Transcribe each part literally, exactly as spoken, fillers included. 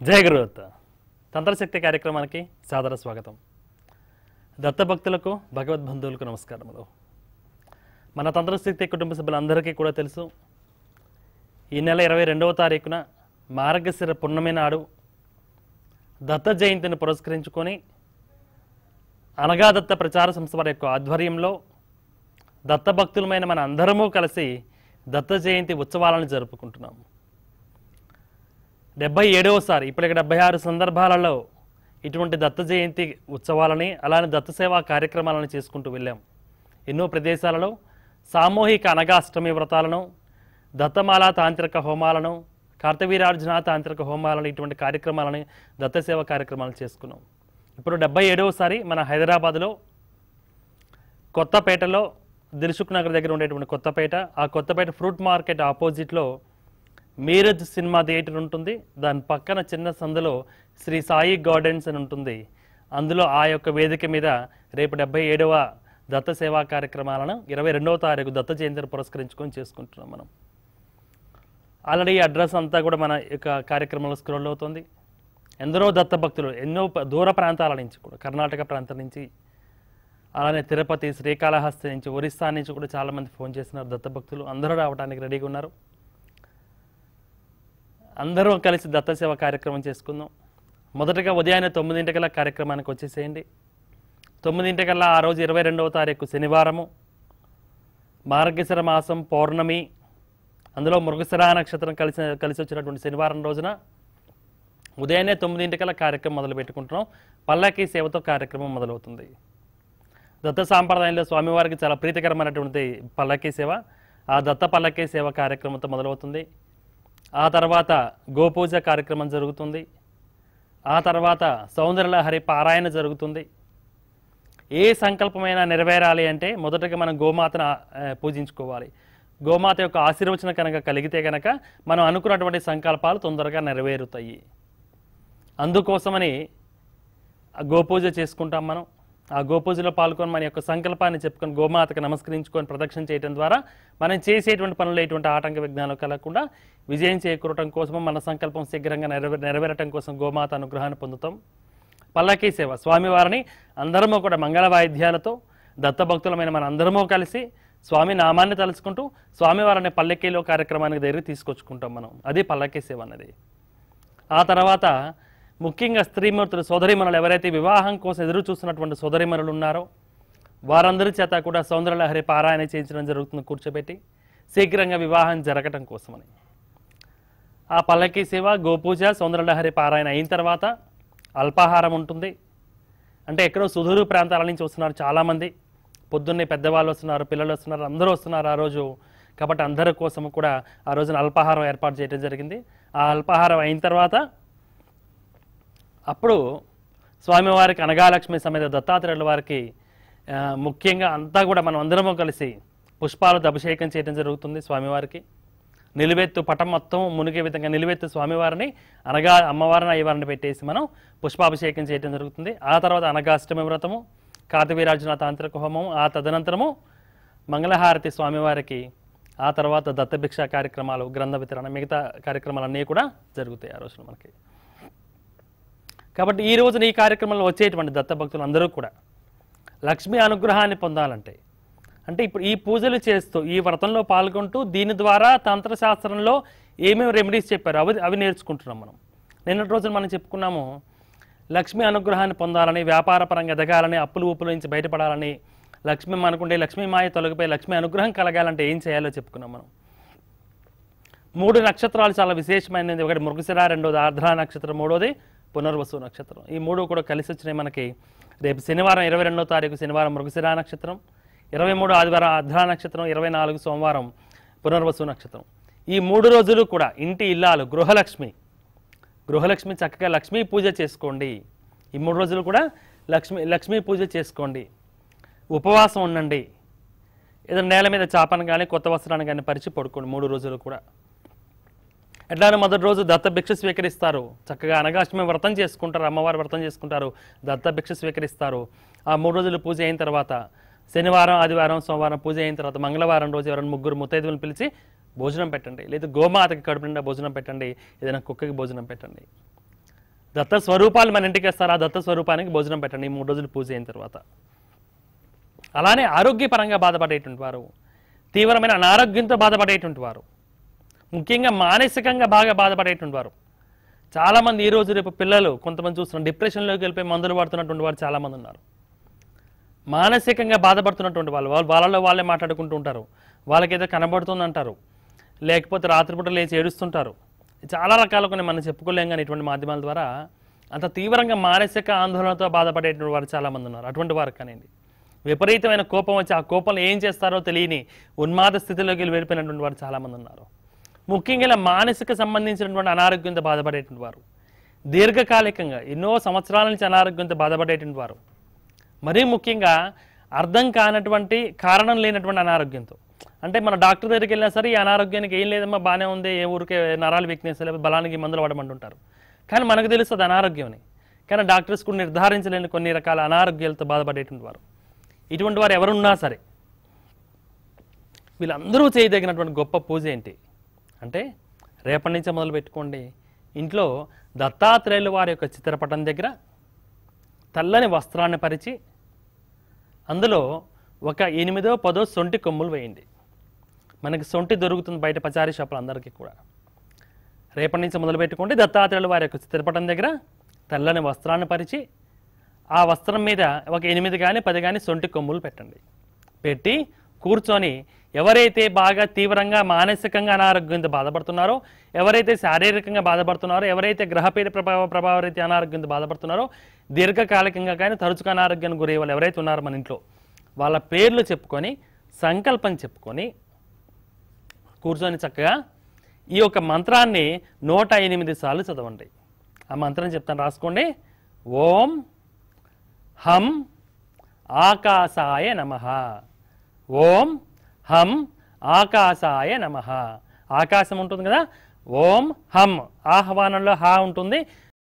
జయ గురుదత్త తంత్రశక్తి కార్యక్రమానికి సాదర స్వాగతం. దత్తభక్తులకు భగవద్బంధువులకు నమస్కారములు. మన తంత్రశక్తి కుటుంబ సభ్యులందరికీ కూడా తెలుసు, ఈ నెల ఇరవై రెండవ తారీఖున మార్గశిర పున్నమి నాడు దత్త జయంతిని పురస్కరించుకొని అనగా దత్త ప్రచార సంస్థ వారి యొక్క ఆధ్వర్యంలో దత్తభక్తులమైన మన అందరము కలిసి దత్త జయంతి ఉత్సవాలను జరుపుకుంటున్నాము. డెబ్బై ఏడవసారి ఇప్పటికి డెబ్బై ఆరు సందర్భాలలో ఇటువంటి దత్త జయంతి ఉత్సవాలని అలానే దత్త సేవా కార్యక్రమాలను చేసుకుంటూ వెళ్ళాం. ఎన్నో ప్రదేశాలలో సామూహిక అనగాష్టమి వ్రతాలను, దత్తమాల తాంత్రిక హోమాలను, కార్తవీరార్జున తాంత్రిక హోమాలను, ఇటువంటి కార్యక్రమాలని దత్త సేవా కార్యక్రమాలను చేసుకున్నాం. ఇప్పుడు డెబ్బై ఏడవసారి మన హైదరాబాద్లో కొత్తపేటలో దిల్సుఖ్ నగర్ దగ్గర ఉండేటువంటి కొత్తపేట, ఆ కొత్తపేట ఫ్రూట్ మార్కెట్ ఆపోజిట్లో మీరజ్ సినిమా థియేటర్ ఉంటుంది. దాని పక్కన చిన్న సందులో శ్రీ సాయి గార్డెన్స్ అని ఉంటుంది. అందులో ఆ యొక్క వేదిక మీద రేపు డెబ్బై ఏడవ దత్త సేవా కార్యక్రమాలను ఇరవై రెండవ తారీఖు దత్త జయంతిని పురస్కరించుకొని చేసుకుంటున్నాం. మనం ఆల్రెడీ అడ్రస్ అంతా కూడా మన యొక్క కార్యక్రమంలో స్క్రోల్ అవుతుంది. ఎందరో దత్త భక్తులు ఎన్నో దూర ప్రాంతాల నుంచి కూడా, కర్ణాటక ప్రాంతం నుంచి, అలానే తిరుపతి, శ్రీకాళహస్తి నుంచి, ఒరిస్సా నుంచి కూడా చాలామంది ఫోన్ చేస్తున్నారు. దత్త భక్తులు అందరూ రావడానికి రెడీగా ఉన్నారు. అందరూ కలిసి దత్త సేవ కార్యక్రమం చేసుకుందాం. మొదటగా ఉదయాన్నే తొమ్మిదింటికల్లా కార్యక్రమానికి వచ్చేసేయండి. తొమ్మిదింటికల్లా ఆ రోజు ఇరవై రెండవ తారీఖు శనివారము, మార్గశిర మాసం పౌర్ణమి, అందులో మృగశిర నక్షత్రం కలిసి కలిసి వచ్చినటువంటి శనివారం రోజున ఉదయాన్నే తొమ్మిదింటికల్లా కార్యక్రమం మొదలు పెట్టుకుంటున్నాం. పల్లకి సేవతో కార్యక్రమం మొదలవుతుంది. దత్త సాంప్రదాయంలో స్వామివారికి చాలా ప్రీతికరమైనటువంటి పల్లకి సేవ. ఆ దత్త పల్లకి సేవ కార్యక్రమంతో మొదలవుతుంది. ఆ తర్వాత గోపూజ కార్యక్రమం జరుగుతుంది. ఆ తర్వాత సౌందర్యలహరి పారాయణ జరుగుతుంది. ఏ సంకల్పమైనా నెరవేరాలి అంటే మొదటగా మనం గోమాతను పూజించుకోవాలి. గోమాత యొక్క ఆశీర్వచన కనుక కలిగితే కనుక మనం అనుకున్నటువంటి సంకల్పాలు తొందరగా నెరవేరుతాయి. అందుకోసమని గోపూజ చేసుకుంటాం. మనం ఆ గోపూజలో పాల్గొని మన యొక్క సంకల్పాన్ని చెప్పుకొని గోమాతకు నమస్కరించుకొని ప్రదక్షిణ చేయడం ద్వారా మనం చేసేటువంటి పనులు ఎటువంటి ఆటంక విఘ్నాలు కలగకుండా విజయం చేకూరటం కోసం, మన సంకల్పం శీఘ్రంగా నెరవే నెరవేరటం కోసం గోమాత అనుగ్రహాన్ని పొందుతాం. పల్లకీ సేవ స్వామివారిని అందరము కూడా మంగళ వాయిద్యాలతో దత్తభక్తులమైన మన అందరము కలిసి స్వామి నామాన్ని తలుచుకుంటూ స్వామివారిని పల్లకీలో కార్యక్రమానికి దగ్గర తీసుకొచ్చుకుంటాం మనం. అది పల్లకీ సేవ అన్నది. ఆ తర్వాత ముఖ్యంగా స్త్రీమూర్తులు, సోదరిమణులు ఎవరైతే వివాహం కోసం ఎదురు చూస్తున్నటువంటి సోదరిమణులు ఉన్నారో వారందరి చేత కూడా సౌందర్యలహరి పారాయణ చేయించడం జరుగుతుంది కూర్చోబెట్టి, శీఘ్రంగా వివాహం జరగటం కోసమని. ఆ పల్లకీ సేవ, గోపూజ, సౌందర్యలహరి పారాయణ అయిన తర్వాత అల్పాహారం ఉంటుంది. అంటే ఎక్కడో సుదూరు ప్రాంతాల నుంచి వస్తున్నారు చాలామంది. పొద్దున్నే పెద్దవాళ్ళు వస్తున్నారు, పిల్లలు వస్తున్నారు, అందరూ వస్తున్నారు ఆ రోజు. కాబట్టి అందరి కోసం కూడా ఆ రోజున అల్పాహారం ఏర్పాటు చేయడం జరిగింది. ఆ అల్పాహారం అయిన తర్వాత అప్పుడు స్వామివారికి అనగాలక్ష్మి సమేత దత్తాత్రేయుల వారికి ముఖ్యంగా అంతా కూడా మనం అందరము కలిసి పుష్పాలతో అభిషేకం చేయడం జరుగుతుంది. స్వామివారికి నిలువెత్తు పటం మొత్తం మునిగే విధంగా నిలువెత్తు స్వామివారిని అనగా అమ్మవారిని అయ్యవారిని పెట్టేసి మనం పుష్పాభిషేకం చేయడం జరుగుతుంది. ఆ తర్వాత అనగాష్టమి వ్రతము, కార్తవీరార్జున తాంత్రిక హోమము, ఆ తదనంతరము మంగళహారతి స్వామివారికి, ఆ తర్వాత దత్తభిక్ష కార్యక్రమాలు, గ్రంథ వితరణ, మిగతా కార్యక్రమాలన్నీ కూడా జరుగుతాయి ఆ రోజున మనకి. కాబట్టి ఈ రోజున ఈ కార్యక్రమంలో వచ్చేటువంటి దత్తభక్తులు అందరూ కూడా లక్ష్మీ అనుగ్రహాన్ని పొందాలంటే, అంటే ఇప్పుడు ఈ పూజలు చేస్తూ ఈ వ్రతంలో పాల్గొంటూ దీని ద్వారా తంత్రశాస్త్రంలో ఏమేమి రెమెడీస్ చెప్పారు అవి అవి నేర్చుకుంటున్నాం మనం. నిన్నటి రోజున మనం చెప్పుకున్నాము, లక్ష్మీ అనుగ్రహాన్ని పొందాలని, వ్యాపార పరంగా ఎదగాలని, అప్పులు ఊపుల నుంచి బయటపడాలని, లక్ష్మీ అనుకుంటే లక్ష్మీ మాయ తొలగిపోయి లక్ష్మీ అనుగ్రహం కలగాలంటే ఏం చేయాలో చెప్పుకున్నాం మనం. మూడు నక్షత్రాలు చాలా విశేషమైనది. ఒకటి మృగశిర, రెండోది ఆర్ద్ర నక్షత్రం, మూడోది పునర్వసు నక్షత్రం. ఈ మూడు కూడా కలిసి వచ్చినాయి మనకి. రేపు శనివారం ఇరవై రెండవ తారీఖు శనివారం మృగశిర నక్షత్రం, ఇరవై మూడు ఆదివారం ఆర్ద్ర నక్షత్రం, ఇరవై నాలుగు సోమవారం పునర్వసు నక్షత్రం. ఈ మూడు రోజులు కూడా ఇంటి ఇల్లాలు గృహలక్ష్మి గృహలక్ష్మి చక్కగా లక్ష్మీ పూజ చేసుకోండి. ఈ మూడు రోజులు కూడా లక్ష్మీ లక్ష్మీ పూజ చేసుకోండి. ఉపవాసం ఉండండి. ఏదైనా నేల మీద చాపను కానీ కొత్త వస్త్రాన్ని కానీ పరిచి పడుకోండి మూడు రోజులు కూడా. ఎట్లానే మొదటి రోజు దత్త భిక్ష స్వీకరిస్తారు. చక్కగా అనగాష్టమి వ్రతం చేసుకుంటారు, అమ్మవారి వ్రతం చేసుకుంటారు, దత్త భిక్ష స్వీకరిస్తారు. ఆ మూడు రోజులు పూజ అయిన తర్వాత శనివారం, ఆదివారం, సోమవారం పూజ అయిన తర్వాత మంగళవారం రోజు ఎవరైనా ముగ్గురు ముత్తైదువులను పిలిచి భోజనం పెట్టండి. లేదా గోమాతకి కడుపు నిండా భోజనం పెట్టండి, ఏదైనా కుక్కకి భోజనం పెట్టండి. దత్త స్వరూపాలు మన ఇంటికి వస్తారు, ఆ దత్త స్వరూపానికి భోజనం పెట్టండి ఈ మూడు రోజులు పూజ అయిన తర్వాత. అలానే ఆరోగ్యపరంగా బాధపడేటువంటి వారు, తీవ్రమైన అనారోగ్యంతో బాధపడేటువంటి వారు, ముఖ్యంగా మానసికంగా బాగా బాధపడేటువంటి వారు చాలామంది ఈరోజు రేపు పిల్లలు కొంతమంది చూస్తున్నారు డిప్రెషన్లోకి వెళ్ళిపోయి మందులు పడుతున్నటువంటి వారు చాలామంది ఉన్నారు. మానసికంగా బాధపడుతున్నటువంటి వాళ్ళు వాళ్ళు వాళ్ళలో వాళ్ళే మాట్లాడుకుంటూ ఉంటారు, వాళ్ళకేదో కనబడుతుంది అంటారు, లేకపోతే రాత్రిపూట లేచి ఏడుస్తుంటారు. చాలా రకాలు కొన్ని మనం చెప్పుకోలేం కానీ ఇటువంటి మాధ్యమాల ద్వారా అంత తీవ్రంగా మానసిక ఆందోళనతో బాధపడేటువంటి వారు చాలామంది ఉన్నారు. అటువంటి వారు కానివ్వండి, విపరీతమైన కోపం వచ్చి ఆ కోపంలో ఏం చేస్తారో తెలియని ఉన్మాద స్థితిలోకి వెళ్ళి వెళ్ళిపోయినటువంటి వారు చాలామంది ఉన్నారు. ముఖ్యంగా ఇలా మానసిక సంబంధించినటువంటి అనారోగ్యంతో బాధపడేటువంటి వారు, దీర్ఘకాలికంగా ఎన్నో సంవత్సరాల నుంచి అనారోగ్యంతో బాధపడేటువంటి వారు, మరీ ముఖ్యంగా అర్థం కానటువంటి కారణం లేనటువంటి అనారోగ్యంతో, అంటే మన డాక్టర్ దగ్గరికి వెళ్ళినా సరే ఈ అనారోగ్యానికి ఏం లేదమ్మా బాగానే ఉంది, ఏ ఊరికే నరాలు వీక్నెస్ లేకపోతే బలానికి మందులు వాడమంటుంటారు, కానీ మనకు తెలుస్తుంది అనారోగ్యం అని. కానీ డాక్టర్స్ కూడా నిర్ధారించలేని కొన్ని రకాల అనారోగ్యాలతో బాధపడేటువంటి వారు, ఇటువంటి వారు ఎవరున్నా సరే వీళ్ళందరూ చేయదగినటువంటి గొప్ప పూజ ఏంటి అంటే, రేపటి నుంచే మొదలు పెట్టుకోండి. ఇంట్లో దత్తాత్రేయుల వారి యొక్క చిత్రపటం దగ్గర తెల్లని వస్త్రాన్ని పరిచి అందులో ఒక ఎనిమిదో పదో సొంటి కొమ్ములు వేయండి. మనకి సొంటి దొరుకుతుంది బయట పచారీ షాపులు అందరికీ కూడా. రేపటి నుంచి మొదలు పెట్టుకోండి, దత్తాత్రేయుల వారి యొక్క చిత్రపటం దగ్గర తెల్లని వస్త్రాన్ని పరిచి ఆ వస్త్రం మీద ఒక ఎనిమిది కానీ పది కానీ సొంటి కొమ్ములు పెట్టండి. పెట్టి కూర్చొని ఎవరైతే బాగా తీవ్రంగా మానసికంగా అనారోగ్యంతో బాధపడుతున్నారో, ఎవరైతే శారీరకంగా బాధపడుతున్నారో, ఎవరైతే గ్రహపీడ ప్రభావ ప్రభావరీతి అనారోగ్యంతో బాధపడుతున్నారో, దీర్ఘకాలికంగా కానీ తరచుగా అనారోగ్యానికి గురయ్యే వాళ్ళు ఎవరైతే ఉన్నారో మన ఇంట్లో వాళ్ళ పేర్లు చెప్పుకొని సంకల్పం చెప్పుకొని కూర్చొని చక్కగా ఈ యొక్క మంత్రాన్ని నూట ఎనిమిది సార్లు చదవండి. ఆ మంత్రం చెప్తాను, రాసుకోండి. ఓం హం ఆకాశాయ నమః. ఓం హం ఆకాశాయ నమః. ఆకాశం ఉంటుంది కదా, ఓం హం ఆహ్వానంలో హా ఉంటుంది.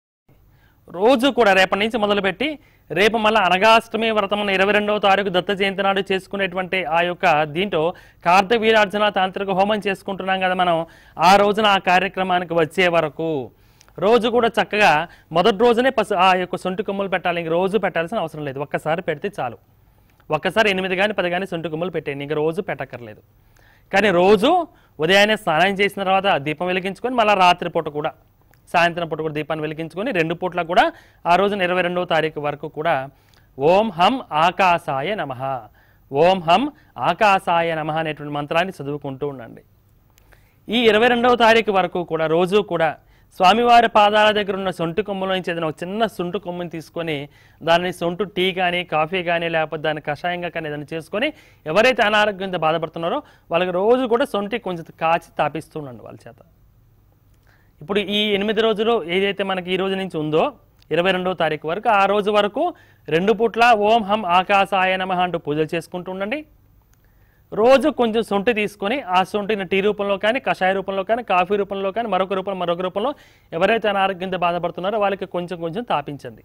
రోజు కూడా రేపటి నుంచి మొదలుపెట్టి రేపు మళ్ళీ అనగాష్టమి వ్రతం ఇరవై రెండవ తారీఖు దత్త జయంతి నాడు చేసుకునేటువంటి ఆ యొక్క దీంట్లో కార్తీక వీరార్జున తాంత్రిక హోమం చేసుకుంటున్నాం కదా మనం. ఆ రోజున ఆ కార్యక్రమానికి వచ్చే వరకు రోజు కూడా చక్కగా మొదటి రోజునే పసు ఆ యొక్క సొంటి కొమ్ములు పెట్టాలి. ఇంక రోజు పెట్టాల్సిన అవసరం లేదు, ఒక్కసారి పెడితే చాలు. ఒక్కసారి ఎనిమిది కానీ పది కానీ సొంటి కొమ్ములు పెట్టేయండి, ఇంక రోజు పెట్టక్కర్లేదు. కానీ రోజు ఉదయాన్నే స్నానం చేసిన తర్వాత దీపం వెలిగించుకొని మళ్ళీ రాత్రిపూట కూడా సాయంత్రం పూట కూడా దీపాన్ని వెలిగించుకొని రెండు పూట్ల కూడా ఆ రోజున ఇరవై రెండవ తారీఖు వరకు కూడా ఓం హం ఆకాశాయ నమః, ఓం హం ఆకాశాయ నమః అనేటువంటి మంత్రాన్ని చదువుకుంటూ ఉండండి. ఈ ఇరవై రెండవ తారీఖు వరకు కూడా రోజు కూడా స్వామివారి పాదాల దగ్గర ఉన్న సొంటి కొమ్ముల నుంచి ఏదైనా ఒక చిన్న సొంటు కొమ్ముని తీసుకొని దాన్ని సొంటు టీ కానీ కాఫీ కానీ లేకపోతే దాన్ని కషాయంగా కానీ ఏదైనా చేసుకొని ఎవరైతే అనారోగ్యంతో బాధపడుతున్నారో వాళ్ళకి రోజు కూడా సొంటి కొంచెం కాచి తాపిస్తుండండి వాళ్ళ చేత. ఇప్పుడు ఈ ఎనిమిది రోజులు ఏదైతే మనకి ఈ రోజు నుంచి ఉందో ఇరవై రెండవ తారీఖు వరకు ఆ రోజు వరకు రెండు పూట్ల ఓం హం ఆకాశాయ నమః అంటూ పూజలు చేసుకుంటూ ఉండండి. రోజు కొంచెం సొంటి తీసుకొని ఆ సొంటిని టీ రూపంలో కానీ కషాయ రూపంలో కానీ కాఫీ రూపంలో కానీ మరొక రూపంలో మరొక రూపంలో ఎవరైతే అనారోగ్యంతో బాధపడుతున్నారో వాళ్ళకి కొంచెం కొంచెం తాపించండి.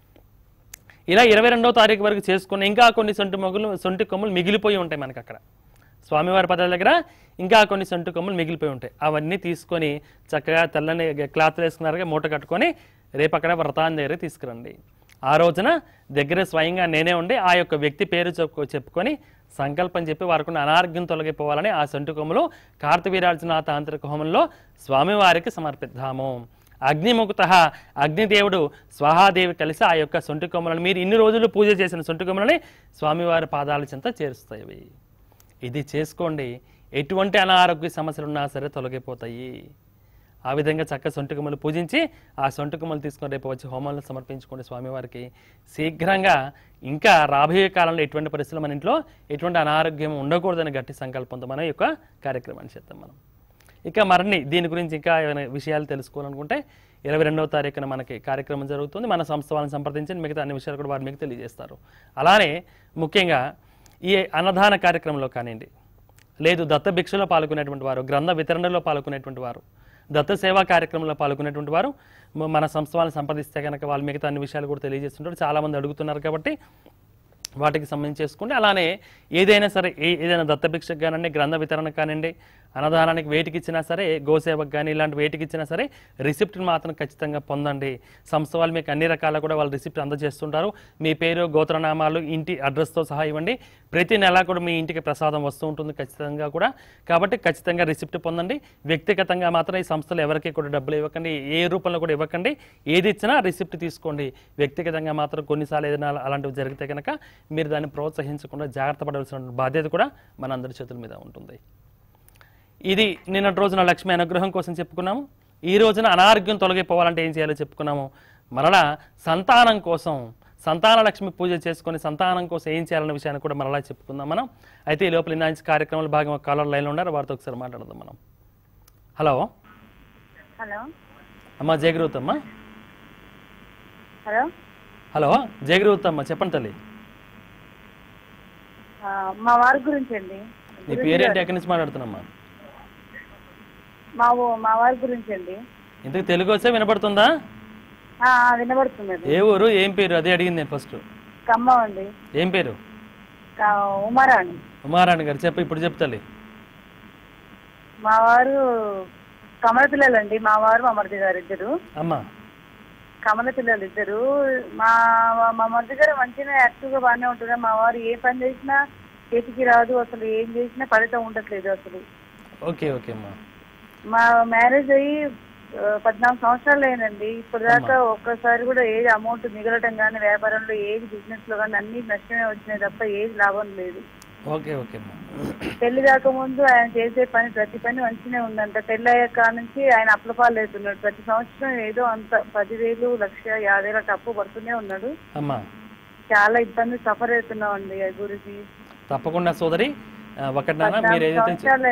ఇలా ఇరవై రెండవ తారీఖు వరకు చేసుకుని ఇంకా కొన్ని సొంటి మొగ్గులు సొంటి కొమ్ములు మిగిలిపోయి ఉంటాయి మనకి అక్కడ స్వామివారి పదాల దగ్గర, ఇంకా కొన్ని సొంటి కొమ్ములు మిగిలిపోయి ఉంటాయి. అవన్నీ తీసుకొని చక్కగా తెల్లని క్లాత్ వేసుకున్నారుగా మూట కట్టుకొని రేపు అక్కడ వ్రతాన్ని దగ్గర తీసుకురండి. ఆ రోజున దగ్గర స్వయంగా నేనే ఉండి ఆ యొక్క వ్యక్తి పేరు చెప్పు చెప్పుకొని సంకల్పం చెప్పి వారికి అనారోగ్యం తొలగిపోవాలని ఆ సొంటి కొమ్ములు కార్తీక వీరార్జున తాంత్రిక హోమంలో స్వామివారికి సమర్పిద్దాము. అగ్నిముఖత అగ్నిదేవుడు స్వాహాదేవి కలిసి ఆ యొక్క సొంటి కొమ్మలను మీరు ఇన్ని రోజులు పూజ చేసిన సొంటి కొమ్మలని స్వామివారి పాదాల చెంత చేరుస్తాయి. ఇది చేసుకోండి, ఎటువంటి అనారోగ్య సమస్యలు ఉన్నా సరే తొలగిపోతాయి. ఆ విధంగా చక్క సొంటి కొమ్మలు పూజించి ఆ సొంటి కొమ్మలు తీసుకొని రేపు వచ్చి హోమాలను సమర్పించుకోండి స్వామివారికి. శీఘ్రంగా ఇంకా రాబోయే కాలంలో ఎటువంటి పరిస్థితులు మన ఇంట్లో ఎటువంటి అనారోగ్యం ఉండకూడదని గట్టి సంకల్పంతో మన యొక్క కార్యక్రమాన్ని చేద్దాం మనం. ఇక మరిన్ని దీని గురించి ఇంకా ఏమైనా విషయాలు తెలుసుకోవాలనుకుంటే ఇరవై రెండవ తారీఖున మనకి కార్యక్రమం జరుగుతుంది. మన సంస్థ వాళ్ళని సంప్రదించి మిగతా అన్ని విషయాలు కూడా వారు మీకు తెలియజేస్తారు. అలానే ముఖ్యంగా ఈ అన్నదాన కార్యక్రమంలో కానివ్వండి, లేదు దత్త భిక్షలో పాల్గొనేటువంటి వారు, గ్రంథ వితరణలో పాల్గొనేటువంటి వారు, దత్త సేవా కార్యక్రమంలో పాల్గొనేటువంటి వారు మన సంస్థ వాళ్ళని సంప్రదిస్తే కనుక వాళ్ళు మిగతా అన్ని విషయాలు కూడా తెలియజేస్తుంటారు. చాలామంది అడుగుతున్నారు కాబట్టి వాటికి సంబంధించి చేసుకోండి. అలానే ఏదైనా సరే ఏదైనా దత్తభిక్షకు కానివ్వండి, గ్రంథ వితరణ కానివ్వండి, అన్నదానానికి వేటికి ఇచ్చినా సరే, గోసేవకు కానీ ఇలాంటి వేటికి ఇచ్చినా సరే రిసిప్ట్ని మాత్రం ఖచ్చితంగా పొందండి. సంస్థ వాళ్ళు మీకు అన్ని రకాల కూడా వాళ్ళు రిసిప్ట్ అందజేస్తుంటారు. మీ పేరు, గోత్రనామాలు, ఇంటి అడ్రస్తో సహా ఇవ్వండి. ప్రతి నెల కూడా మీ ఇంటికి ప్రసాదం వస్తూ ఉంటుంది ఖచ్చితంగా కూడా. కాబట్టి ఖచ్చితంగా రిసిప్ట్ పొందండి. వ్యక్తిగతంగా మాత్రం ఈ సంస్థలు ఎవరికి కూడా డబ్బులు ఇవ్వకండి, ఏ రూపంలో కూడా ఇవ్వకండి. ఏది ఇచ్చినా రిసిప్ట్ తీసుకోండి. వ్యక్తిగతంగా మాత్రం కొన్నిసార్లు ఏదైనా అలాంటివి జరిగితే కనుక మీరు దాన్ని ప్రోత్సహించకుండా జాగ్రత్త పడవలసిన బాధ్యత కూడా మనందరి చేతుల మీద ఉంటుంది. ఇది నిన్నటి రోజున లక్ష్మీ అనుగ్రహం కోసం చెప్పుకున్నాము. ఈ రోజున అనారోగ్యం తొలగిపోవాలంటే ఏం చేయాలో చెప్పుకున్నాము. మరలా సంతానం కోసం సంతాన లక్ష్మి పూజ చేసుకొని సంతానం కోసం ఏం చేయాలన్న విషయాన్ని కూడా మరలా చెప్పుకుందాం మనం. అయితే ఈ లోపల ఇందాంచి కార్యక్రమాలు భాగంగా కాలర్ లైన్లో ఉన్నారు, వారితో ఒకసారి మాట్లాడదాం మనం. హలో హలో అమ్మా, జయగురుత్ అమ్మా. హలో హలో జయగురుత్ అమ్మా, చెప్పండి తల్లి. మా వారి గురించి అండి. నీ పేరేంటి, ఎక్కడి నుంచి మాట్లాడుతున్నామ్మా? మా మా వారి గురించి అండి. ఇంతకు తెలుగు వచ్చే వినపడుతుందా? వినబడుతుంది. ఏ ఊరు, ఏం పేరు, అదే అడిగింది నేను ఫస్ట్. ఖమ్మం అండి. ఏం పేరు? ఉమారాణి. ఉమారాణి గారు, చెప్పు ఇప్పుడు చెప్తాలి. మా వారు కమల పిల్లలండి. మా వారు మా మరిది గారు ఇద్దరు. అమ్మా కమల పిల్లలు ఇద్దరు. మా మా మరిది గారు మంచిగా యాక్టివ్గా బాగానే ఉంటున్నారు. మా వారు ఏ పని చేసినా చేతికి రాదు, అసలు ఏం చేసినా ఫలితం ఉండట్లేదు అసలు. ఓకే ఓకే అమ్మా. మా మ్యారేజ్ అయ్యి పద్నాలుగు సంవత్సరాలు అయిందండి. ఇప్పటిదాకా ఒక్కసారి కూడా ఏది అమౌంట్ మిగలటం కానీ, వ్యాపారంలో ఏది బిజినెస్ లో కానీ అన్ని నష్టమే వచ్చినాయి తప్ప ఏది లాభం లేదు. Okay okay. పెళ్లి కాకముందు ఆయన చేసే పని ప్రతి పని మంచిగానే ఉందంట. పెళ్లి అయ్యాక నుంచి ఆయన అప్లపాలు అవుతున్నాడు. ప్రతి సంవత్సరం ఏదో అంత పదివేలు లక్ష యాభై వేల అప్పు పడుతూనే ఉన్నాడు. చాలా ఇబ్బంది సఫర్ అవుతున్నాం అండి గురించి. తప్పకుండా సోదరి, ఒకటి మీరు ఏదైతే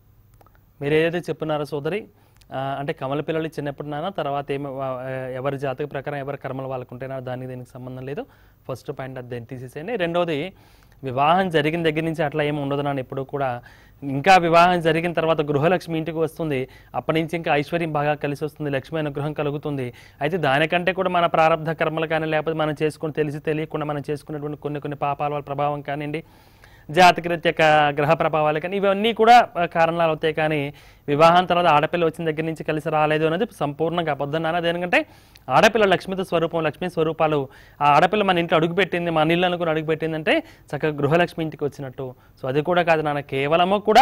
మీరు ఏదైతే చెప్తున్నారో సోదరి, అంటే కమల పిల్లలు చిన్నప్పుడు నాన్న, తర్వాత ఏమో ఎవరి జాతక ప్రకారం ఎవరి కర్మలు వాళ్ళకు ఉంటేనా దానికి దీనికి సంబంధం లేదు. ఫస్ట్ పాయింట్ అది తీసేసేయండి. రెండోది, వివాహం జరిగిన దగ్గర నుంచి అట్లా ఏమి ఉండదు నాన్న ఎప్పుడు కూడా. ఇంకా వివాహం జరిగిన తర్వాత గృహలక్ష్మి ఇంటికి వస్తుంది. అప్పటి నుంచి ఇంకా ఐశ్వర్యం బాగా కలిసి వస్తుంది, లక్ష్మీ అనుగ్రహం కలుగుతుంది. అయితే దానికంటే కూడా మన ప్రారంభ కర్మలు కానీ, లేకపోతే మనం చేసుకుని తెలిసి తెలియకుండా మనం చేసుకున్నటువంటి కొన్ని కొన్ని పాపాల వాళ్ళ ప్రభావం కానివ్వండి, జాతకరీత్య గ్రహ ప్రభావాలు కానీ, ఇవన్నీ కూడా కారణాలు అవుతాయి. కానీ వివాహం తర్వాత ఆడపిల్ల వచ్చిన దగ్గర నుంచి కలిసి రాలేదు అనేది సంపూర్ణంగా అబద్ధం నాన్న. దేనికంటే ఆడపిల్ల లక్ష్మితో స్వరూపం, లక్ష్మీ స్వరూపాలు. ఆ ఆడపిల్ల మన ఇంట్లో అడుగుపెట్టింది, మన ఇల్లు అనుకుని అడుగుపెట్టిందంటే చక్కగా గృహలక్ష్మి ఇంటికి వచ్చినట్టు. సో అది కూడా కాదు నాన్న, కేవలము కూడా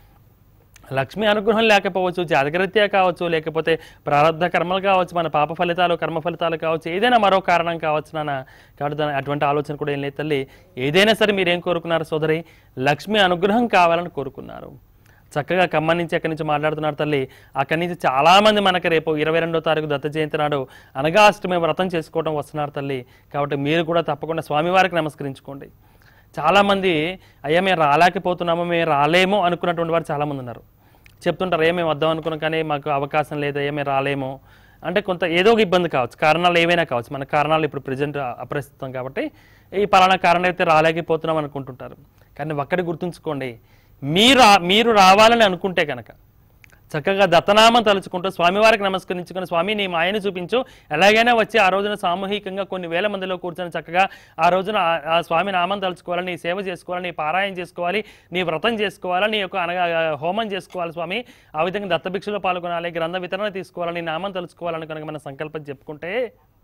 లక్ష్మీ అనుగ్రహం లేకపోవచ్చు, జాతకరీత్యా కావచ్చు, లేకపోతే ప్రారంభ కర్మలు కావచ్చు, మన పాప ఫలితాలు కర్మ ఫలితాలు కావచ్చు, ఏదైనా మరో కారణం కావచ్చు నాన్న. కాబట్టి అటువంటి ఆలోచన కూడా ఏం లేదు తల్లి. ఏదైనా సరే మీరేం కోరుకున్నారు సోదరి? లక్ష్మీ అనుగ్రహం కావాలని కోరుకున్నారు. చక్కగా ఖమ్మం నుంచి ఎక్కడి నుంచి మాట్లాడుతున్నారు తల్లి. అక్కడి నుంచి చాలామంది మనకి రేపు ఇరవై రెండో తారీఖు దత్త జయంతి నాడు అనగాష్టమి వ్రతం చేసుకోవడం వస్తున్నారు తల్లి. కాబట్టి మీరు కూడా తప్పకుండా స్వామివారికి నమస్కరించుకోండి. చాలామంది అయ్యా మేము రాలేకపోతున్నాము, మేము రాలేము అనుకున్నటువంటి వారు చాలామంది ఉన్నారు. చెప్తుంటారు ఏ మేము వద్దాం అనుకున్నాం కానీ మాకు అవకాశం లేదు, అయ్యా మేము రాలేము అంటే. కొంత ఏదో ఒక ఇబ్బంది కావచ్చు, కారణాలు ఏవైనా కావచ్చు. మన కారణాలు ఇప్పుడు ప్రజెంట్ అప్రస్తుతం కాబట్టి ఈ పలానా కారణం అయితే రాలేకపోతున్నాం అనుకుంటుంటారు. కానీ ఒక్కటి గుర్తుంచుకోండి, మీరు మీరు రావాలని అనుకుంటే కనుక చక్కగా దత్తనామం తలుచుకుంటూ స్వామివారికి నమస్కరించుకొని, స్వామి నీ మాయను చూపించు, ఎలాగైనా వచ్చి ఆ రోజున సామూహికంగా కొన్ని వేల మందిలో కూర్చొని చక్కగా ఆ రోజున ఆ స్వామి నామం తలుచుకోవాలి, నీ సేవ చేసుకోవాలి, నీ పారాయణ చేసుకోవాలి, నీ వ్రతం చేసుకోవాలి, నీ యొక్క అనగా హోమం చేసుకోవాలి స్వామి, ఆ విధంగా దత్తభిక్షలో పాల్గొనాలి, గ్రంథ వితరణ తీసుకోవాలి, నీ నామం తలుచుకోవాలని కనుక మన సంకల్పం చెప్పుకుంటే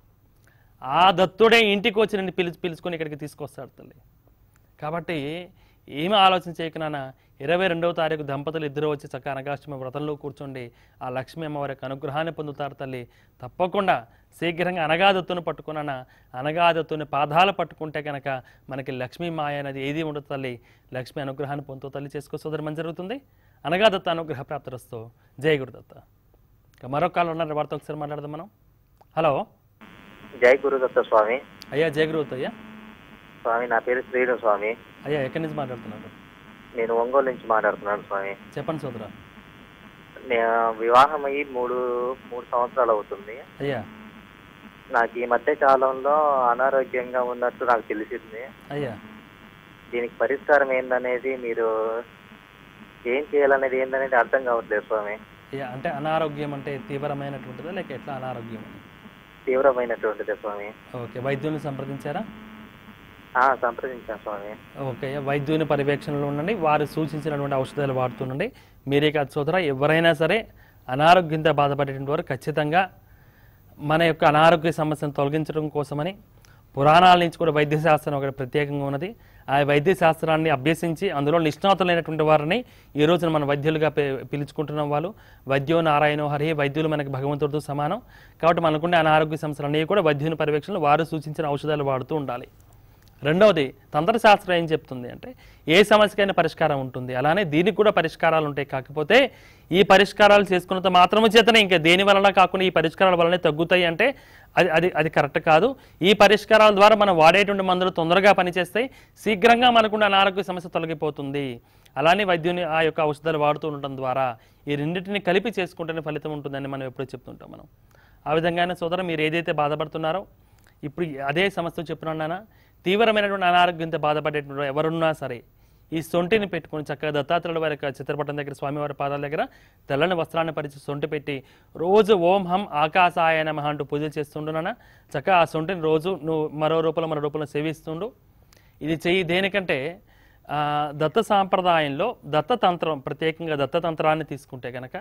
ఆ దత్తుడే ఇంటికి వచ్చి నిన్ను పిలిచి పిలుచుకొని ఇక్కడికి తీసుకొస్తాడు తల్లి. కాబట్టి ఏమి ఆలోచన చేయకున్నా ఇరవై రెండవ తారీఖు దంపతులు ఇద్దరు వచ్చి చక్కగా అనగాష్టమి వ్రతంలో కూర్చోండి, ఆ లక్ష్మీ అమ్మవారి యొక్క అనుగ్రహాన్ని పొందుతారు తల్లి. తప్పకుండా శీఘ్రంగా అనగాదత్తుని పట్టుకున్న అనగాదత్తుని పాదాలు పట్టుకుంటే కనుక మనకి లక్ష్మీ మాయ అనేది ఏది ఉండదు తల్లి. లక్ష్మీ అనుగ్రహాన్ని పొందుతూ తల్లి చేసుకో సోదరి, మంచి జరుగుతుంది. అనగాదత్త అనుగ్రహ ప్రాప్తిరస్తు. జై గురుదత్త. ఇంకా మరొక కాలం ఉన్నారు, వారితో ఒకసారి మాట్లాడదాం మనం. హలో, జై గురుదత్త స్వామి. అయ్యా జై గురుదత్త. అయ్యా స్వామి, నా పేరు శ్రీను స్వామి. అయ్యా ఎక్కడి నుంచి మాట్లాడుతున్నారు? నేను ఒంగోలు నుంచి మాట్లాడుతున్నాను స్వామి. చెప్పండి సోదరా. నేను వివాహం అయ్యి మూడు మూడు సంవత్సరాలు అవుతుంది. అయ్యా నాకు ఈ మధ్య కాలంలో అనారోగ్యంగా ఉన్నట్టు నాకు తెలిసింది. అయ్యా దీనికి పరిష్కారం ఏందనేది, మీరు ఏం చేయాలనేది ఏందనేది అర్థం కావట్లేదు స్వామి. అంటే అనారోగ్యం అంటే తీవ్రమైనటువంటిదా లేక ఎట్లా అనారోగ్యం? తీవ్రమైనటువంటిదే స్వామి. ఓకే, వైద్యుల్ని సంప్రదించారా? సంప్రదించాను స్వామి. ఓకే, వైద్యుని పర్యవేక్షణలో ఉండండి, వారు సూచించినటువంటి ఔషధాలు వాడుతుండండి. మీరే కాదు సోదరా, ఎవరైనా సరే అనారోగ్యంతో బాధపడేటువంటి వారు ఖచ్చితంగా మన యొక్క అనారోగ్య సమస్యను తొలగించడం కోసమని పురాణాల నుంచి కూడా వైద్యశాస్త్రం ఒకటి ప్రత్యేకంగా ఉన్నది. ఆ వైద్య శాస్త్రాన్ని అభ్యసించి అందులో నిష్ణాతులైనటువంటి వారిని ఈ రోజున మన వైద్యులుగా పిలుచుకుంటున్నాం. వాళ్ళు వైద్యో నారాయణో హరి, వైద్యులు మనకి భగవంతుడితో సమానం. కాబట్టి మనకుండే అనారోగ్య సమస్యలు అనేవి కూడా వైద్యుని పర్యవేక్షణలో వారు సూచించిన ఔషధాలు వాడుతూ ఉండాలి. రెండవది, తంత్రశాస్త్రం ఏం చెప్తుంది అంటే ఏ సమస్యకైనా పరిష్కారం ఉంటుంది, అలానే దీనికి కూడా పరిష్కారాలు ఉంటాయి. కాకపోతే ఈ పరిష్కారాలు చేసుకున్నంత మాత్రము చేతనే ఇంకా దేని వలన కాకుండా ఈ పరిష్కారాల వలనే తగ్గుతాయి అంటే అది అది అది కరెక్ట్ కాదు. ఈ పరిష్కారాల ద్వారా మనం వాడేటువంటి మందులు తొందరగా పనిచేస్తాయి, శీఘ్రంగా మనకుండా అనారోగ్య సమస్య తొలగిపోతుంది. అలానే వైద్యుని ఆ యొక్క ఔషధాలు వాడుతూ ఉండటం ద్వారా ఈ రెండింటిని కలిపి చేసుకుంటేనే ఫలితం ఉంటుందని మనం ఎప్పుడూ చెప్తుంటాం. మనం ఆ విధంగానే సోదరు, మీరు ఏదైతే బాధపడుతున్నారో ఇప్పుడు అదే సమస్య చెప్తున్నానా, తీవ్రమైనటువంటి అనారోగ్యంతో బాధపడేటువంటి ఎవరున్నా సరే ఈ సొంటిని పెట్టుకొని చక్కగా దత్తాత్రేయుల వారి చిత్రపటం దగ్గర, స్వామివారి పాదాల దగ్గర తెల్లని వస్త్రాన్ని పరిచి సొంటి పెట్టి రోజు ఓం హం ఆకాశాయ నమః అంటూ పూజలు చేస్తుండునా, చక్కగా ఆ సొంటిని రోజు నువ్వు మరో రూపంలో మరో రూపంలో సేవిస్తుండు. ఇది చెయ్యి దేనికంటే దత్త సాంప్రదాయంలో దత్తతంత్రం, ప్రత్యేకంగా దత్తతంత్రాన్ని తీసుకుంటే కనుక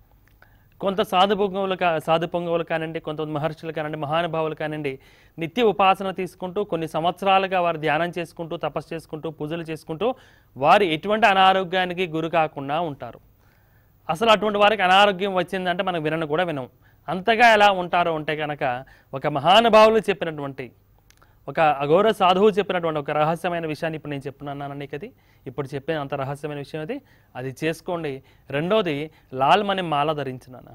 కొంత సాధు పొంగవులు కా సాధు పొంగవులు కానివ్వండి, కొంతమంది మహర్షులు కానివ్వండి, మహానుభావులు కానివ్వండి, నిత్య ఉపాసన తీసుకుంటూ కొన్ని సంవత్సరాలుగా వారు ధ్యానం చేసుకుంటూ తపస్సు చేసుకుంటూ పూజలు చేసుకుంటూ వారు ఎటువంటి అనారోగ్యానికి గురి కాకుండా ఉంటారు. అసలు అటువంటి వారికి అనారోగ్యం వచ్చిందంటే మనకు వినను కూడా వినం. అంతగా ఎలా ఉంటారో అంటే కనుక ఒక మహానుభావులు చెప్పినటువంటి, ఒక అఘోర సాధువు చెప్పినటువంటి ఒక రహస్యమైన విషయాన్ని ఇప్పుడు నేను చెప్తున్నాను నీకు. అది ఇప్పుడు చెప్పిన అంత రహస్యమైన విషయం అది అది చేసుకోండి. రెండోది, లాల్ మణి మాల ధరించినాను.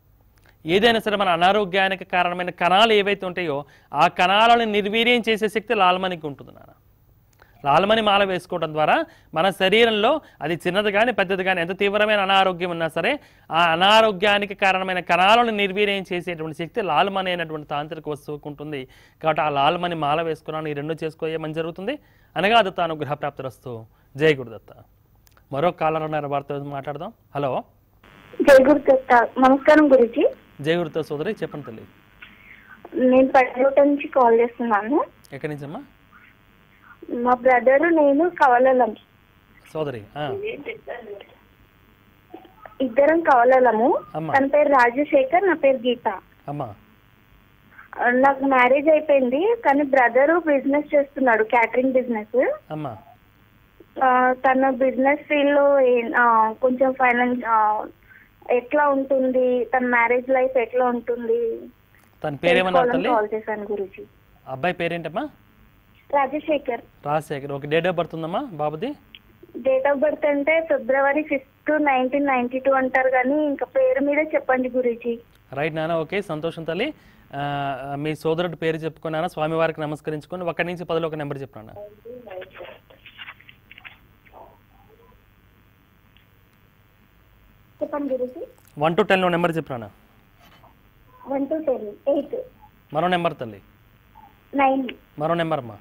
ఏదైనా సరే మన అనారోగ్యానికి కారణమైన కణాలు ఏవైతే ఉంటాయో ఆ కణాలను నిర్వీర్యం చేసే శక్తి లాల్మణికి ఉంటుంది నాన్న. లాల్మణి మాల వేసుకోవడం ద్వారా మన శరీరంలో అది చిన్నది కానీ పెద్దది కానీ ఎంత తీవ్రమైన అనారోగ్యం ఉన్నా సరే ఆ అనారోగ్యానికి కారణమైన కణాలను నిర్వీర్యం చేసేటువంటి శక్తి లాల్మణి అయినటువంటి తాంత్రిక వస్తువుకు ఉంటుంది. కాబట్టి ఆ లాల్మణి మాల వేసుకున్నాను, ఈ రెండు చేసుకోమని జరుగుతుంది. అనగా దత్త అనుగ్రహ ప్రాప్తిరస్తు. జై గురుదత్త. మరో కాలర్ ఉన్నారు, వారితో మాట్లాడదాం. హలో, జై గురుదత్త. నమస్కారం గురుజీ. జై గురుదత్త సోదరి, చెప్పండి తల్లి. నేను పల్లెట నుంచి కాల్ చేస్తున్నాను. ఎక్కడి నుంచి అమ్మా? మా బ్రదర్ నేను కవలలం సోదరి. ఇద్దరం కవలలము. తన పేరు రాజశేఖర్, నా పేరు గీత. అమ్మా, నాకు మ్యారేజ్ అయిపోయింది కానీ బ్రదర్ బిజినెస్ చేస్తున్నాడు, క్యాటరింగ్ బిజినెస్. అమ్మా, తన బిజినెస్ ఫీల్డ్ లో కొంచెం ఫైనాన్స్ ఎట్లా ఉంటుంది, తన మ్యారేజ్ లైఫ్ ఎట్లా ఉంటుంది తన పేరేమన్నా కాల్ చేశాను గురుజీ. అబ్బాయి పేరేంటమ్మా? రాజశేఖర్. రాజశేఖర్. ఒక డేట్ ఆఫ్ బర్త్ ఉందమ్మా బాబుది? డేట్ ఆఫ్ బర్త్ అంటే February fifth nineteen ninety two అంటారు కానీ ఇంకా పేరు మీదే చెప్పండి గురూజీ. రైట్ నాన్న, ఓకే సంతోషం తల్లి. మీ సోదరుడి పేరు చెప్పుకున్నాను, స్వామివారికి నమస్కరించుకొని ఒకటి నుంచి పదిలో ఒక నెంబర్ చెప్పినా. చెప్పండి గురూజీ. వన్ టు టెన్ లో నెంబర్ చెప్పినా. One to ten eight. మరో నెంబర్ తల్లి? నైన్. మరో నెంబర్ అమ్మా?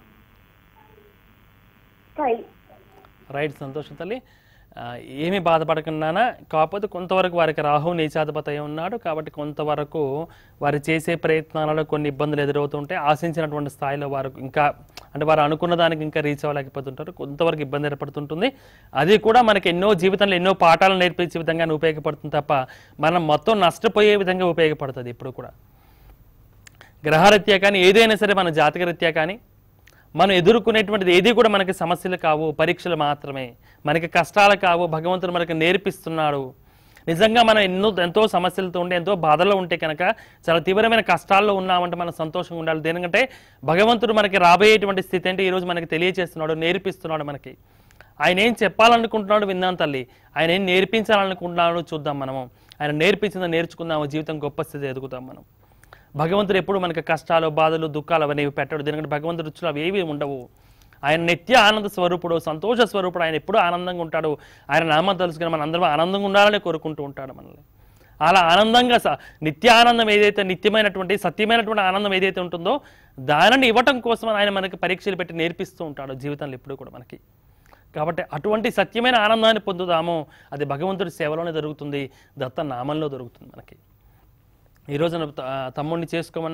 ఫైవ్. రైట్, సంతోషం తల్లి. ఏమీ బాధపడకుండానా, కాకపోతే కొంతవరకు వారికి రాహు నీచాధిపతి ఉన్నాడు కాబట్టి కొంతవరకు వారు చేసే ప్రయత్నాలలో కొన్ని ఇబ్బందులు ఎదురవుతుంటే ఆశించినటువంటి స్థాయిలో వారు ఇంకా అంటే వారు అనుకున్న దానికి ఇంకా రీచ్ అవ్వలేకపోతుంటారు, కొంతవరకు ఇబ్బంది ఏర్పడుతుంటుంది. అది కూడా మనకి ఎన్నో జీవితంలో ఎన్నో పాఠాలు నేర్పించే విధంగా ఉపయోగపడుతుంది తప్ప మనం మొత్తం నష్టపోయే విధంగా ఉపయోగపడుతుంది. ఇప్పుడు కూడా గ్రహరీత్యా కానీ ఏదైనా సరే మన జాతక రీత్యా కానీ మనం ఎదుర్కొనేటువంటిది ఏది కూడా మనకి సమస్యలు కావు, పరీక్షలు మాత్రమే. మనకి కష్టాలు కావు, భగవంతుడు మనకి నేర్పిస్తున్నాడు. నిజంగా మనం ఎన్నో ఎంతో సమస్యలతో ఉండి ఎంతో బాధలో ఉంటే కనుక చాలా తీవ్రమైన కష్టాల్లో ఉన్నామంటే మనం సంతోషంగా ఉండాలి. దేనికంటే భగవంతుడు మనకి రాబోయేటువంటి స్థితి అంటే ఈరోజు మనకి తెలియజేస్తున్నాడు, నేర్పిస్తున్నాడు. మనకి ఆయన ఏం చెప్పాలనుకుంటున్నాడు విన్నాం తల్లి, ఆయన ఏం నేర్పించాలనుకుంటున్నాడు చూద్దాం. మనము ఆయన నేర్పించిందో నేర్చుకుందాము, జీవితం గొప్ప స్థితి ఎదుగుతాం మనం. భగవంతుడు ఎప్పుడు మనకి కష్టాలు బాధలు దుఃఖాలు అవన్నీ పెట్టాడు. దీనికంటే భగవంతుడు రుచులు అవి ఏవి ఉండవు. ఆయన నిత్య ఆనంద స్వరూపుడు, సంతోష స్వరూపుడు. ఆయన ఎప్పుడూ ఆనందంగా ఉంటాడు. ఆయన నామం తెలుసుకుని మన అందరం ఆనందంగా ఉండాలని కోరుకుంటూ ఉంటాడు మనల్ని. అలా ఆనందంగా నిత్య ఆనందం ఏదైతే నిత్యమైనటువంటి సత్యమైనటువంటి ఆనందం ఏదైతే ఉంటుందో దానిని ఇవ్వటం కోసం ఆయన మనకి పరీక్షలు పెట్టి నేర్పిస్తూ ఉంటాడు జీవితంలో ఎప్పుడు కూడా మనకి. కాబట్టి అటువంటి సత్యమైన ఆనందాన్ని పొందుదాము. అది భగవంతుడి సేవలోనే దొరుకుతుంది, దత్త నామంలో దొరుకుతుంది మనకి. ఈ రోజున తమ్ముడిని చేసుకోమన్నానా,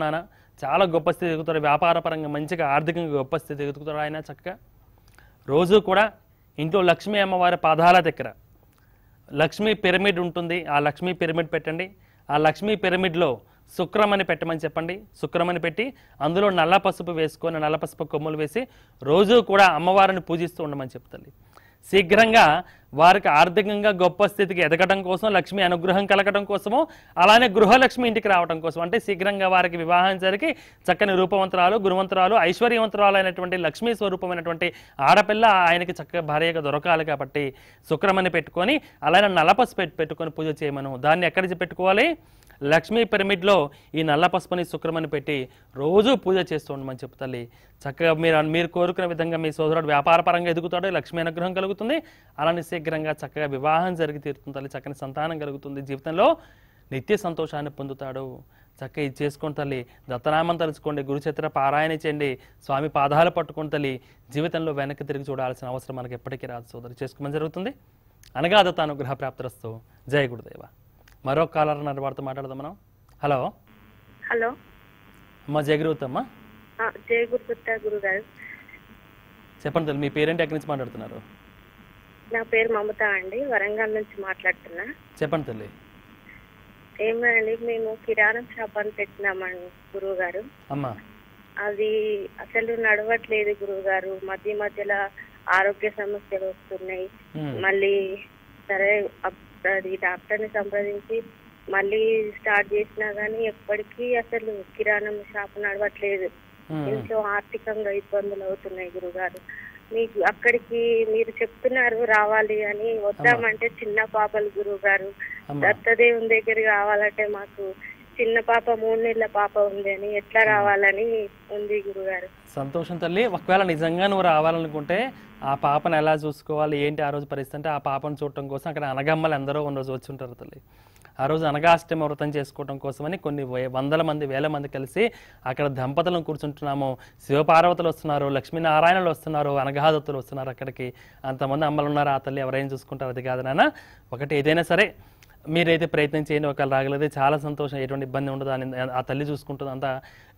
చాలా గొప్ప స్థితి ఎదుగుతాడు, వ్యాపార పరంగా మంచిగా ఆర్థికంగా గొప్ప స్థితి ఎదుగుతాడు ఆయన చక్కగా. రోజు కూడా ఇంట్లో లక్ష్మీ అమ్మవారి పాదాల దగ్గర లక్ష్మీ పిరమిడ్ ఉంటుంది, ఆ లక్ష్మీ పిరమిడ్ పెట్టండి. ఆ లక్ష్మీ పిరమిడ్లో శుక్రమని పెట్టమని చెప్పండి. శుక్రమని పెట్టి అందులో నల్ల పసుపు వేసుకొని నల్ల పసుపు కొమ్ములు వేసి రోజు కూడా అమ్మవారిని పూజిస్తూ ఉండమని చెప్తుంది. శీఘ్రంగా వారికి ఆర్థికంగా గొప్ప స్థితికి ఎదగడం కోసం, లక్ష్మి అనుగ్రహం కలగడం కోసము, అలానే గృహలక్ష్మి ఇంటికి రావడం కోసం, అంటే శీఘ్రంగా వారికి వివాహం జరిగి చక్కని రూపవంతరాలు, గురువంతరాలు, ఐశ్వర్యవంతరాలు అయినటువంటి లక్ష్మీ స్వరూపమైనటువంటి ఆడపిల్ల ఆయనకి చక్కగా భార్యగా దొరకాలి. కాబట్టి శుక్రమని పెట్టుకొని అలానే నల్లపసు పెట్టు పెట్టుకొని పూజ చేయమను. దాన్ని ఎక్కడి పెట్టుకోవాలి? లక్ష్మీ పిరమిడ్లో ఈ నల్ల పసుపుని శుక్రమని పెట్టి రోజు పూజ చేస్తూ ఉండమని చెప్తాలి. చక్కగా మీరు మీరు కోరుకునే విధంగా మీ సోదరుడు వ్యాపారపరంగా ఎదుగుతాడు, లక్ష్మీ అనుగ్రహం కలుగుతుంది. అలానే శీఘ్రంగా చక్కగా వివాహం జరిగి తీరుతుంది, చక్కని సంతానం కలుగుతుంది, జీవితంలో నిత్య సంతోషాన్ని పొందుతాడు. చక్కగా ఇది చేసుకోండి తల్లి. దత్తనామం తలుచుకోండి, గురుచరిత్ర పారాయణ చేయండి, స్వామి పాదాలు పట్టుకోండి తల్లి. జీవితంలో వెనక్కి తిరిగి చూడాల్సిన అవసరం మనకి ఎప్పటికీ రాదు సోదరు. చేసుకోమని జరుగుతుంది. అనగా దత్త అనుగ్రహ ప్రాప్తిరస్తు. జయ గురుదేవ. మరో కాలర్ అన్నారు, వారితో మాట్లాడదాం మనం. హలో హలో అమ్మా, జయగురుతమ్మా. జయ గురుదత్త గురుగారు. చెప్పండి తల్లి, మీ పేరేంటి, ఎక్కడి నుంచి మాట్లాడుతున్నారు? నా పేరు మమత అండి, వరంగల్ నుంచి మాట్లాడుతున్నా. చెప్పండి తల్లి. ఏమండి, మేము కిరాణం షాప్ అని పెట్టినామండి గురువు గారు. అమ్మా, అది అసలు నడవట్లేదు గురువు గారు. మధ్య మధ్యలో ఆరోగ్య సమస్యలు వస్తున్నాయి. మళ్ళీ సరే అది డాక్టర్ని సంప్రదించి మళ్ళీ స్టార్ట్ చేసినా గానీ ఎప్పటికీ అసలు కిరాణం షాప్ నడవట్లేదు. ఇంట్లో ఆర్థికంగా ఇబ్బందులు అవుతున్నాయి గురుగారు. మీకు అక్కడికి మీరు చెప్తున్నారు రావాలి అని, వద్దామంటే చిన్న పాపలు గురువు గారు. దత్తదేవుని దగ్గర కావాలంటే మాకు చిన్న పాప మూడు నెలల పాప ఉంది అని, ఎట్లా రావాలని ఉంది గురుగారు. సంతోషం తల్లి. ఒకవేళ నిజంగా నువ్వు రావాలనుకుంటే ఆ పాపను ఎలా చూసుకోవాలి ఏంటి ఆ రోజు పరిస్థితి అంటే, ఆ పాపను చూడటం కోసం అక్కడ అనగమ్మలు ఎందరో ఉన్న రోజు వచ్చి ఉంటారు తల్లి. ఆ రోజు అనగాష్టమి వ్రతం చేసుకోవడం కోసమని కొన్ని వందల మంది వేల మంది కలిసి అక్కడ దంపతులను కూర్చుంటున్నాము. శివపార్వతులు వస్తున్నారు, లక్ష్మీనారాయణలు వస్తున్నారు, అనగాదత్తులు వస్తున్నారు. అక్కడికి అంతమంది అమ్మలు ఉన్నారు. ఆ తల్లి ఎవరైనా చూసుకుంటారు, అది కాదు నాన్న. ఒకటి ఏదైనా సరే మీరైతే ప్రయత్నం చేయండి. ఒకవేళ రాగలిగితే చాలా సంతోషం, ఎటువంటి ఇబ్బంది ఉండదు. అని ఆ తల్లి చూసుకుంటుంది అంతా.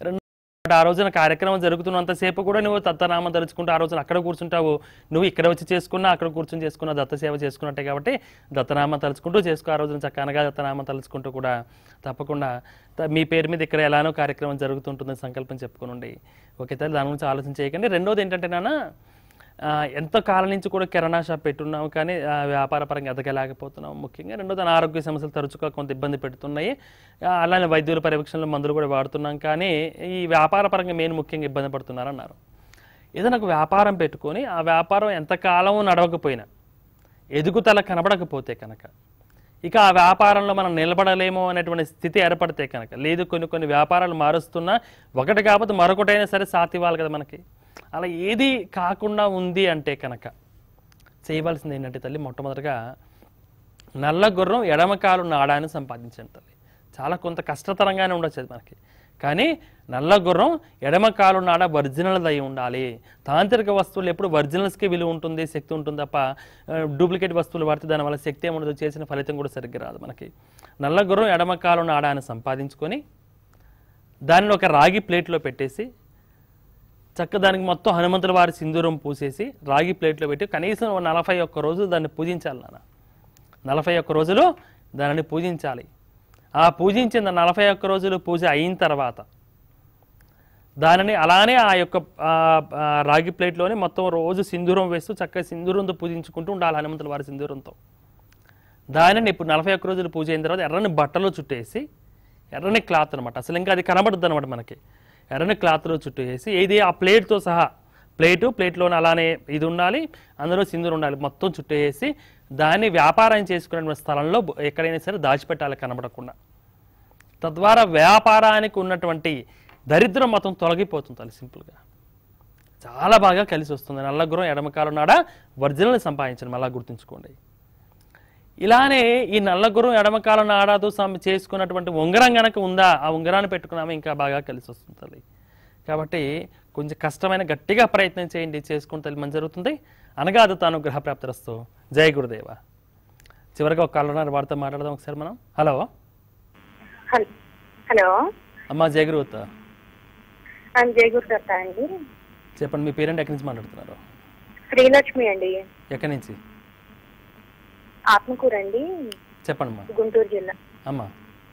ఆ రోజున కార్యక్రమం జరుగుతున్నంతసేపు కూడా నువ్వు దత్తనామం తలుచుకుంటూ ఆ రోజున అక్కడ కూర్చుంటావు. నువ్వు ఇక్కడ వచ్చి చేసుకున్నా, అక్కడ కూర్చొని చేసుకున్నా దత్త సేవ చేసుకున్నట్టే. కాబట్టి దత్తనామం తలుచుకుంటూ చేసుకో. ఆ రోజున చక్కనగా దత్తనామం తలుచుకుంటూ కూడా తప్పకుండా మీ పేరు మీద ఇక్కడ ఎలానో కార్యక్రమం జరుగుతుంటుందని సంకల్పం చెప్పుకోనండి. ఓకే తల్లి, దాని గురించి ఆలోచన చేయకండి. రెండోది ఏంటంటే నాన్న, ఎంతో కాలం నుంచి కూడా కిరాణా షాప్ పెట్టున్నాము, కానీ వ్యాపార పరంగా ఎదగలేకపోతున్నాము. ముఖ్యంగా రెండోది అనారోగ్య సమస్యలు తరచుగా కొంత ఇబ్బంది పెడుతున్నాయి. అలానే వైద్యుల పర్యవేక్షణలో మందులు కూడా వాడుతున్నాం, కానీ ఈ వ్యాపార పరంగా మెయిన్ ముఖ్యంగా ఇబ్బంది పడుతున్నారన్నారు. ఏదైనా ఒక వ్యాపారం పెట్టుకొని ఆ వ్యాపారం ఎంతకాలం నడవకపోయినా, ఎదుగుదల కనబడకపోతే కనుక, ఇక ఆ వ్యాపారంలో మనం నిలబడలేమో అనేటువంటి స్థితి ఏర్పడితే కనుక, లేదు కొన్ని కొన్ని వ్యాపారాలు మారుస్తున్నా ఒకటి కాకపోతే మరొకటైనా సరే సాతి ఇవ్వాలి కదా మనకి. అలా ఏది కాకుండా ఉంది అంటే కనుక చేయవలసింది ఏంటంటే తల్లి, మొట్టమొదటిగా నల్ల గుర్రం ఎడమకాలు నాడాన్ని సంపాదించండి తల్లి. చాలా కొంత కష్టతరంగానే ఉండొచ్చు అది మనకి, కానీ నల్ల గుర్రం ఎడమకాలు నాడ ఒరిజినల్ అయి ఉండాలి. తాంత్రిక వస్తువులు ఎప్పుడు ఒరిజినల్స్కి విలువ ఉంటుంది, శక్తి ఉంటుంది తప్ప డూప్లికేట్ వస్తువులు వాడితే దానివల్ల శక్తి ఏముండదు, చేసిన ఫలితం కూడా సరిగ్గా రాదు మనకి. నల్ల గుర్రం ఎడమకాలు నాడాన్ని సంపాదించుకొని దానిని ఒక రాగి ప్లేట్లో పెట్టేసి చక్క దానికి మొత్తం హనుమంతుల వారి సింధూరం పూసేసి రాగి ప్లేట్లో పెట్టి కనీసం నలభై ఒక్క రోజులు దాన్ని పూజించాలి నాన్న. నలభై ఒక్క రోజులు దానిని పూజించాలి. ఆ పూజించిన నలభై ఒక్క రోజులు పూజ అయిన తర్వాత దానిని అలానే ఆ యొక్క రాగి ప్లేట్లోనే మొత్తం రోజు సింధూరం వేస్తూ చక్కగా సింధూరంతో పూజించుకుంటూ ఉండాలి, హనుమంతుల వారి సింధూరంతో. దానిని ఇప్పుడు నలభై ఒక్క రోజులు పూజ అయిన తర్వాత ఎర్రని బట్టలో చుట్టేసి, ఎర్రని క్లాత్ అనమాట, అసలు ఇంకా అది కనబడుద్ది అనమాట మనకి. ఎర్రని క్లాత్లో చుట్టూ వేసి ఇది ఆ ప్లేట్తో సహా, ప్లేటు ప్లేట్లోనే అలానే ఇది ఉండాలి, అందులో సింధూరం ఉండాలి, మొత్తం చుట్టూ వేసి దాన్ని వ్యాపారం చేసుకునే స్థలంలో ఎక్కడైనా సరే దాచిపెట్టాలి కనబడకుండా. తద్వారా వ్యాపారానికి ఉన్నటువంటి దరిద్రం మొత్తం తొలగిపోతుంది తల్లి. సింపుల్గా చాలా బాగా కలిసి వస్తుంది. నల్ల గుర్రం ఎడమకాలు నాడ ఒరిజినల్ సంపాదించండి, మళ్ళా గుర్తుంచుకోండి. ఇలానే ఈ నల్ల గుర్రం ఎడమకాల నాడాతో చేసుకున్నటువంటి ఉంగరం గనక ఉందా, ఆ ఉంగరాన్ని పెట్టుకున్నామే ఇంకా బాగా కలిసి వస్తుంది తల్లి. కాబట్టి కొంచెం కష్టమైన గట్టిగా ప్రయత్నం చేయండి, చేసుకుని తల్లి మంచి జరుగుతుంది. అనగా అది తాను గ్రహ ప్రాప్తిరస్తు. జయ గురుదేవ. చివరిగా ఒక కాలర్ వారితో మాట్లాడదాం ఒకసారి మనం. హలో హలో అమ్మా, జయ గురుత. జై గురుదత్త అండి. చెప్పండి, మీ పేరెంట్ ఎక్కడి నుంచి మాట్లాడుతున్నారు? శ్రీలక్ష్మి అండి. ఎక్కడి నుంచి? ఆత్మకూరు అండి. చెప్పండి అమ్మా. గుంటూరు జిల్లా. అమ్మా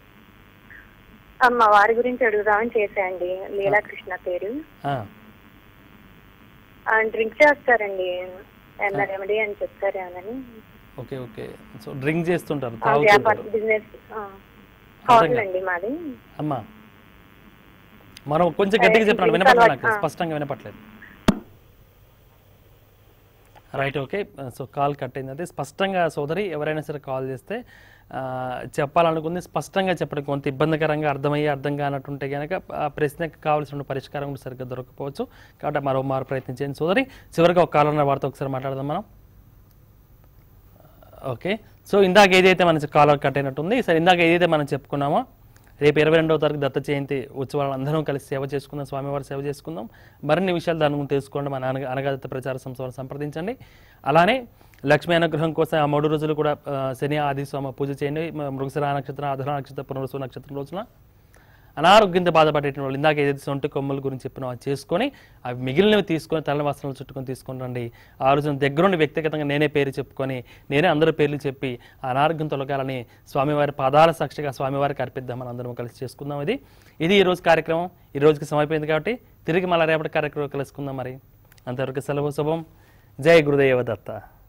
అమ్మ వారి గురించి అడుగుదామని చేశాండి. లీలాకృష్ణ పేరు. డ్రింక్ చేస్తారండి, ఏమన్నా రెమెడీ అని చెప్తారా అని. Okay okay. సో డ్రింక్ చేస్తుంటారు, బిజినెస్ హోటల్ అండి మాది. అమ్మా మనం కొంచెం గట్టిగా చెప్పండి, వినపడలేదు నాకు, స్పష్టంగా వినపట్లేదు. Right, okay. So call cut అయింది. అదే స్పష్టంగా సోదరి ఎవరైనా సరే కాల్ చేస్తే చెప్పాలనుకుంది స్పష్టంగా చెప్పడం కొంత ఇబ్బందికరంగా అర్థమయ్యే అర్థం కానట్టుంటే కనుక ఆ ప్రశ్నకు కావాల్సిన పరిష్కారం కూడా సరిగ్గా దొరకపోవచ్చు. కాబట్టి మరో మారు ప్రయత్నించండి సోదరి. చివరిగా ఒక కాల్ ఉన్న వారితో ఒకసారి మాట్లాడదాం మనం. ఓకే, సో ఇందాక ఏదైతే మన కాలర్ కట్ అయినట్టుంది, సరే ఇందాక ఏదైతే మనం చెప్పుకున్నామో రేపు ఇరవై రెండవ తారీఖు దత్త జయంతి ఉత్సవాలను అందరం కలిసి సేవ చేసుకుందాం, స్వామివారి సేవ చేసుకుందాం. మరిన్ని విషయాలు దాని గురించి తెలుసుకోండి మన అనగా అనగాదత్త ప్రచార సంస్థను సంప్రదించండి. అలానే లక్ష్మీ అనుగ్రహం కోసం ఆ మూడు రోజులు కూడా శని ఆది సోమ పూజ చేయండి. మృగశిర నక్షత్రం, ఆధార నక్షత్రం, పునరుసు నక్షత్రం రోజున అనారోగ్యంతో బాధపడేటువంటి వాళ్ళు ఇందాక ఏదైతే సొంటి కొమ్మల గురించి చెప్పినా అది చేసుకొని అవి మిగిలినవి తీసుకొని తల వస్త్రాలు చుట్టుకొని తీసుకొని రండి. ఆ రోజున దగ్గరుండి వ్యక్తిగతంగా నేనే పేరు చెప్పుకొని నేనే అందరూ పేర్లు చెప్పి అనారోగ్యం తొలగాలని స్వామివారి పాదాల సాక్షిగా స్వామివారికి అర్పిద్దాం. మనం అందరం కలిసి చేసుకుందాం. ఇది ఇది ఈ రోజు కార్యక్రమం. ఈ రోజుకి సమయపోయింది కాబట్టి తిరిగి మళ్ళీ రేపటి కార్యక్రమం కలుసుకుందాం. మరి అంతవరకు సెలవు, శుభం. జై గురుదేవ దత్త.